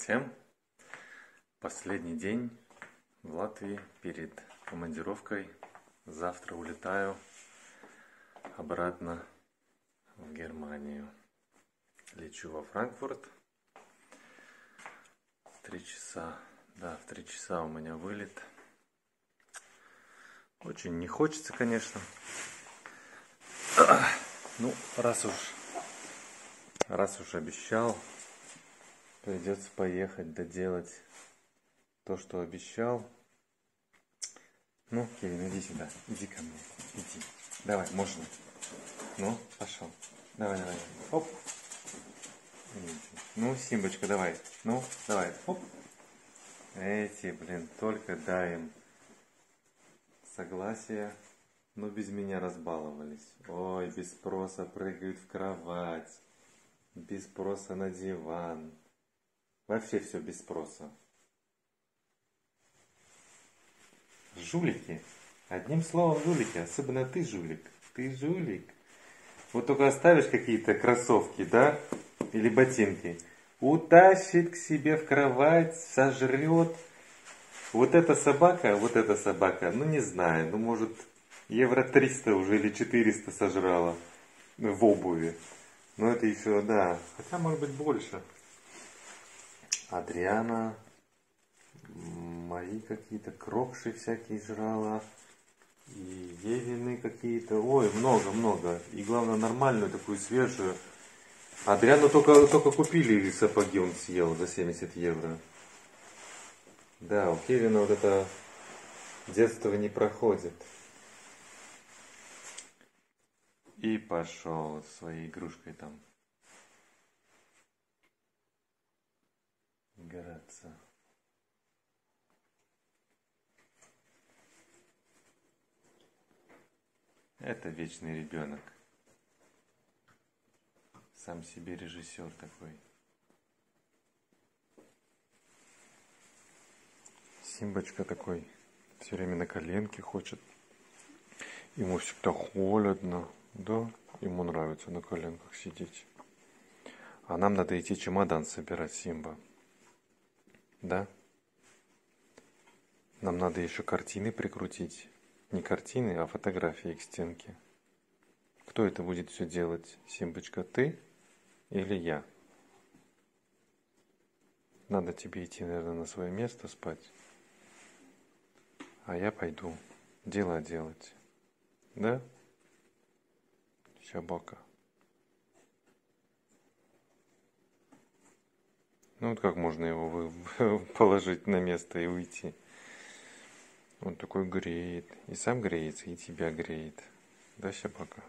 всем! Последний день в Латвии перед командировкой. Завтра улетаю обратно в Германию. Лечу во Франкфурт. 3 часа. Да, в 3 часа у меня вылет. Очень не хочется, конечно. Ну, раз уж обещал, придется поехать, доделать то, что обещал. Ну, Кевин, иди сюда, иди ко мне, иди. Давай, можно. Ну, пошел. Давай. Оп. Ну, Симбочка, давай. Ну, давай. Оп. Только дай им согласие. Но без меня разбаловались. Ой, без спроса прыгают в кровать. Без спроса на диван. Вообще все без спроса. Жулики. Одним словом, жулики. Особенно ты жулик. Ты жулик. Вот только оставишь какие-то кроссовки, да? Или ботинки. Утащит к себе в кровать, сожрет. Вот эта собака, ну не знаю, ну может евро 300 уже или 400 сожрала в обуви. Но это еще, да, хотя может быть больше. Адриана, мои какие-то крокши всякие жрала. И Евины какие-то, ой, много. И главное нормальную такую свежую. Адриану только купили сапоги, он съел за 70 евро. Да, у Кевина вот это детство не проходит. И пошел своей игрушкой там играться. Это вечный ребенок. Сам себе режиссер такой. Симбочка такой, все время на коленке хочет. Ему всегда холодно, да? Ему нравится на коленках сидеть. А нам надо идти чемодан собирать, Симба. Да? Нам надо еще картины прикрутить. Не картины, а фотографии к стенке. Кто это будет все делать? Симбочка, ты или я? Надо тебе идти, наверное, на свое место спать. А я пойду дела делать. Да? Собака. Ну вот как можно его положить на место и уйти? Он такой греет. И сам греется, и тебя греет. Да, собака?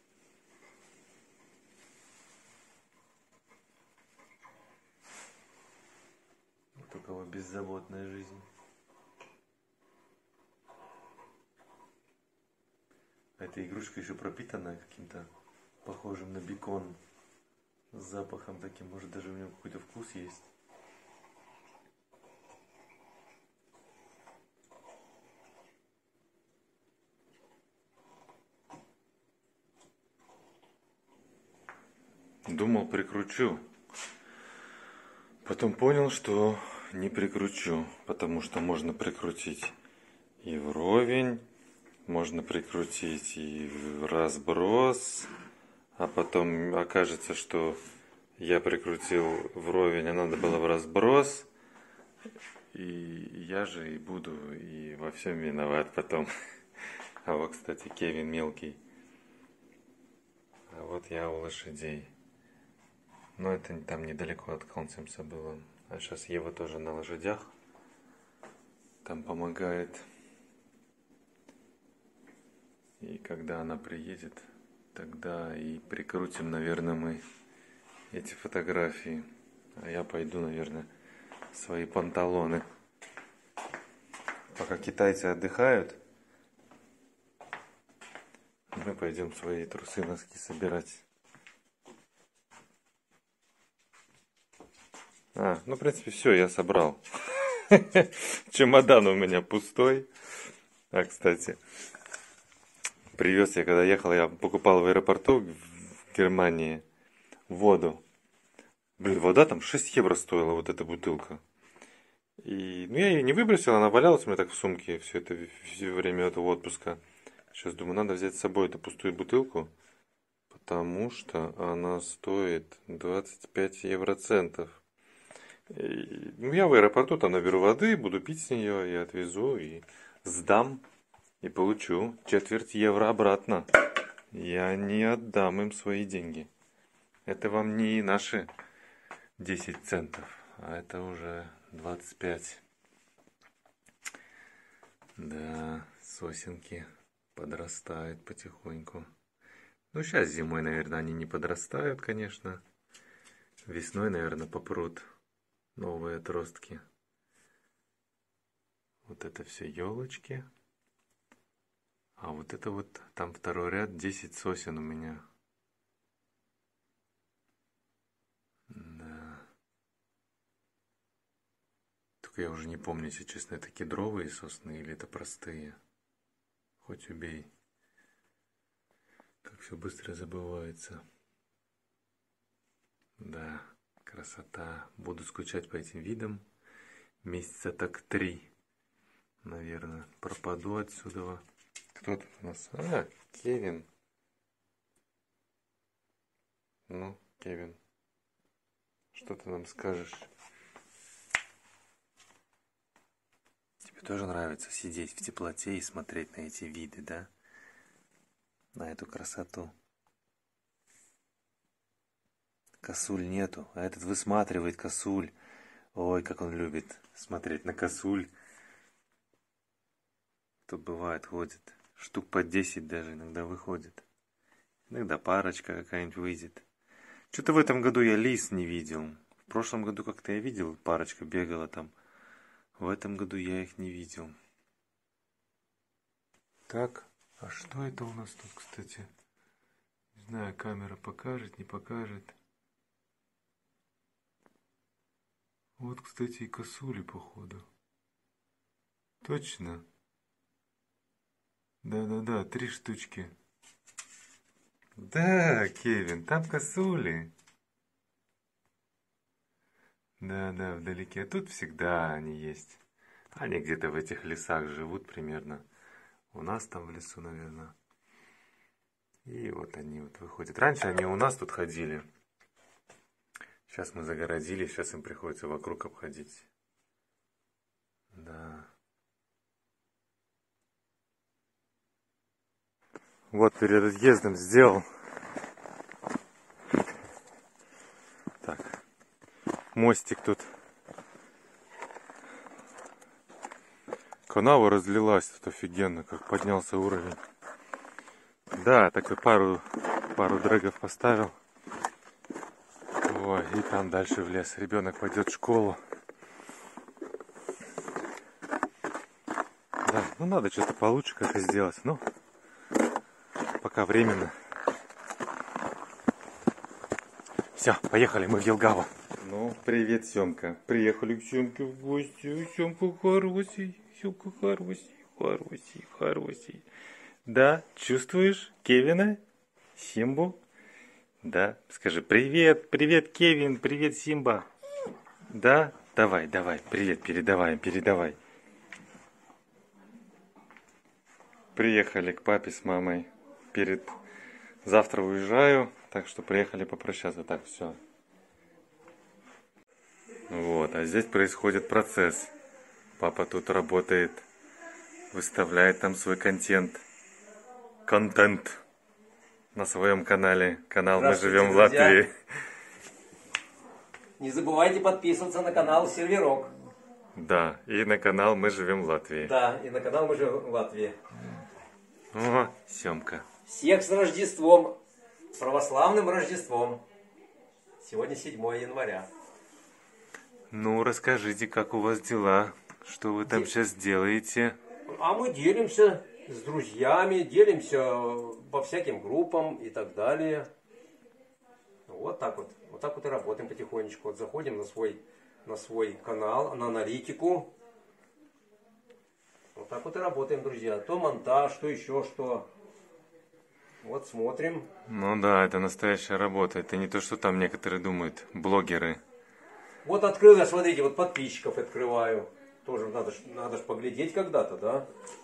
Вот у кого беззаботная жизнь. А эта игрушка еще пропитана каким-то похожим на бекон. С запахом таким. Может даже у него какой-то вкус есть. Думал, прикручу. Потом понял, что не прикручу. Потому что можно прикрутить и вровень. Можно прикрутить и в разброс. А потом окажется, что я прикрутил вровень, а надо было в разброс. И я же и буду и во всем виноват потом. А вот, кстати, Кевин мелкий. А вот я у лошадей. Но это там недалеко от Калнцемса было. А сейчас Ева тоже на лошадях. Там помогает. И когда она приедет, тогда и прикрутим, наверное, мы эти фотографии. А я пойду, наверное, в свои панталоны. Пока китайцы отдыхают, мы пойдем свои трусы, носки собирать. Ну, в принципе, все, я собрал. Чемодан у меня пустой. А, кстати, привез я, когда ехал, я покупал в аэропорту в Германии воду. Блин, вода там 6 евро стоила, вот эта бутылка. И, ну, я ее не выбросил, она валялась у меня так в сумке все время этого отпуска. Сейчас думаю, надо взять с собой эту пустую бутылку, потому что она стоит 25 евроцентов. И, ну, я в аэропорту там наберу воды, буду пить с нее, и отвезу, и сдам, и получу четверть евро обратно. Я не отдам им свои деньги. Это вам не наши 10 центов, а это уже 25. Да, сосенки подрастают потихоньку. Ну, сейчас зимой, наверное, они не подрастают, конечно. Весной, наверное, попрут новые отростки. Вот это все елочки. А вот это вот, там второй ряд, 10 сосен у меня. Да. Только я уже не помню, если честно, это кедровые сосны или это простые. Хоть убей. Как все быстро забывается. Да, красота. Буду скучать по этим видам. Месяца так 3, наверное. Пропаду отсюда. Кто тут у нас? А, Кевин. Ну, Кевин, что ты нам скажешь? Тебе тоже нравится сидеть в теплоте и смотреть на эти виды, да? На эту красоту. Косуль нету, а этот высматривает косуль. Ой, как он любит смотреть на косуль. Тут бывает, ходит. Штук по 10 даже иногда выходит. Иногда парочка какая-нибудь выйдет. Что-то в этом году я лис не видел. В прошлом году как-то я видел, парочка бегала там. В этом году я их не видел. Так, а что это у нас тут, кстати? Не знаю, камера покажет, не покажет. Вот, кстати, и косули, походу. Точно? Да-да-да, 3 штучки. Да, Кевин, там косули. Да-да, вдалеке. Тут всегда они есть. Они где-то в этих лесах живут примерно. У нас там в лесу, наверное. И вот они вот выходят. Раньше они у нас тут ходили. Сейчас мы загородили, сейчас им приходится вокруг обходить. Да. Вот перед отъездом сделал. Так. Мостик тут. Канава разлилась тут офигенно, как поднялся уровень. Да, такой пару дрэгов поставил. Ой, и там дальше в лес. Ребенок пойдет в школу. Да, ну надо что-то получше как-то сделать. Ну, пока временно. Все, поехали, мы в Елгаву. Ну, привет, Семка. Приехали к Семке в гости. Семка хороший, Семка хороший. Да, чувствуешь Кевина? Симбу? Да, скажи привет, привет, Кевин, привет, Симба. Да, давай, привет, передавай. Приехали к папе с мамой. Завтра уезжаю, так что приехали попрощаться. Так, все. Вот, а здесь происходит процесс. Папа тут работает, выставляет там свой контент на своем канале. Канал «Мы живем в Латвии». Не забывайте подписываться на канал Серверок. Да, и на канал «Мы живем в Латвии». Да, и на канал «Мы живем в Латвии». О, Семка. Всех с Рождеством, православным Рождеством. Сегодня 7 января. Ну, расскажите, как у вас дела? Что вы там сейчас делаете? А мы делимся с друзьями, делимся по всяким группам и так далее. Вот так вот. Вот так вот и работаем потихонечку. Вот заходим на свой канал, на аналитику. Вот так вот и работаем, друзья. То монтаж, то еще что. Вот смотрим. Ну да, это настоящая работа. Это не то, что там некоторые думают, блогеры. Вот открыл я, смотрите, вот подписчиков открываю. Тоже надо ж поглядеть когда-то, да?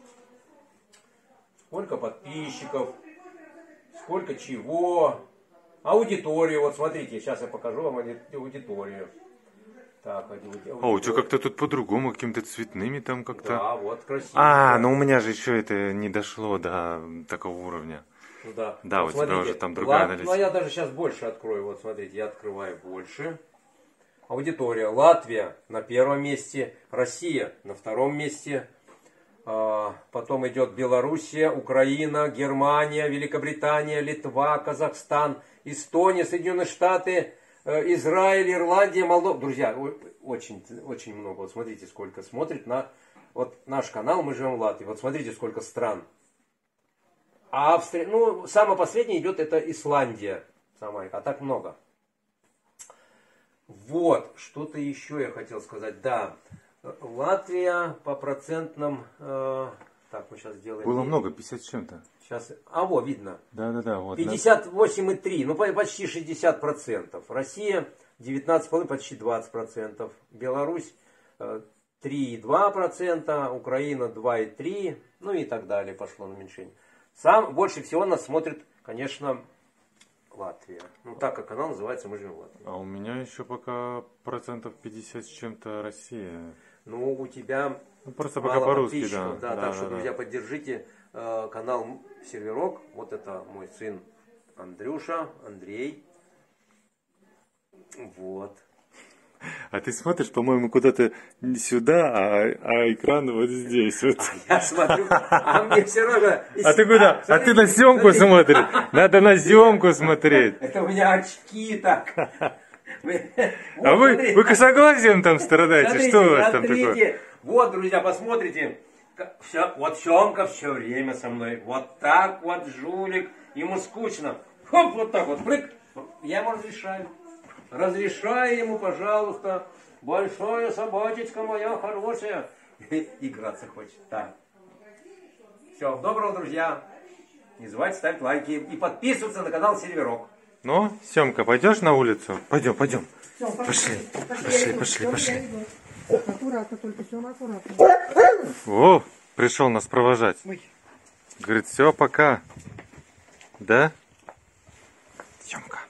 Сколько подписчиков, сколько чего. Аудиторию, вот смотрите, сейчас я покажу вам аудиторию. Так, аудиторию. О, у тебя как-то тут по-другому, какими-то цветными там как-то. Да, вот, красиво. А, ну у меня же еще это не дошло до такого уровня. Ну да. Да, Вот у тебя смотрите, уже там другая Ну, аналитика. я даже сейчас больше открою. Вот смотрите, я открываю больше. Аудитория. Латвия на первом месте, Россия на втором месте. Потом идет Белоруссия, Украина, Германия, Великобритания, Литва, Казахстан, Эстония, Соединенные Штаты, Израиль, Ирландия, Молдова. Друзья, очень, очень много. Вот смотрите, сколько смотрит на вот наш канал, мы живем в Латвии. Вот смотрите, сколько стран. А Австрия, ну, самое последнее идет это Исландия. А так много. Вот, что-то еще я хотел сказать. Да, Латвия по процентным... так, мы сейчас сделаем... Было много, 50 с чем-то. Сейчас, вот, видно. Да, вот. 58,3, ну почти 60%. Россия 19,5, почти 20%. Беларусь 3,2%, Украина 2,3%, ну и так далее, пошло на уменьшение. Больше всего нас смотрит, конечно, Латвия. Ну, так как канал называется, мы живем в Латвии. А у меня еще пока процентов 50 с чем-то Россия. Ну, у тебя Ну, просто мало пока по-русски, подписчиков, да. Так что, друзья, поддержите канал Серверок. Вот это мой сын Андрюша, Андрей. Вот. А ты смотришь, по-моему, куда-то не сюда, а экран вот здесь. Вот. Я смотрю, а мне все равно... А ты куда? А ты на съемку смотришь. Надо на съемку смотреть. Это у меня очки так. А вы косоглазием там страдаете? Что у вас там такое? Вот, друзья, посмотрите. Вот Семка все время со мной. Вот так вот, жулик. Ему скучно. Хоп, вот так вот, прыг. Я ему разрешаю. Разрешаю ему, пожалуйста. Большое собачечка моя хорошая. Играться хочет. Так. Все, доброго, друзья. Не забывайте ставить лайки и подписываться на канал Серверок. Ну, Семка, пойдешь на улицу? Пойдем. Всё, Пошли. Аккуратно, только Сёма, аккуратно. О, пришел нас провожать. Ой. Говорит, все, пока. Да? Семка.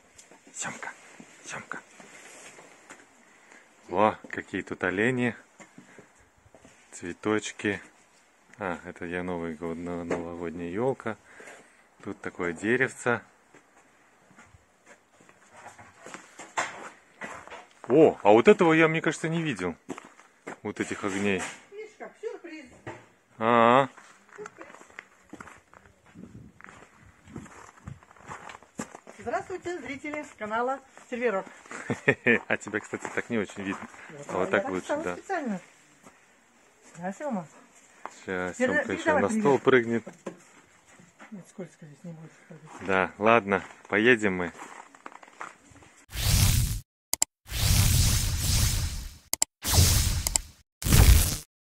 О, какие тут олени. Цветочки. А, это я новогодняя елка. Тут такое деревце. О, а вот этого я, мне кажется, не видел. Вот этих огней. Видишь, как сюрприз. А-а. Здравствуйте, зрители канала Серверок. А тебя, кстати, так не очень видно. А вот Я так так лучше, стала да. специально. Да, Сёма? Сейчас Передавай Семка еще на привет. стол прыгнет. Нет, скользко здесь не будет. Да, ладно, поедем мы.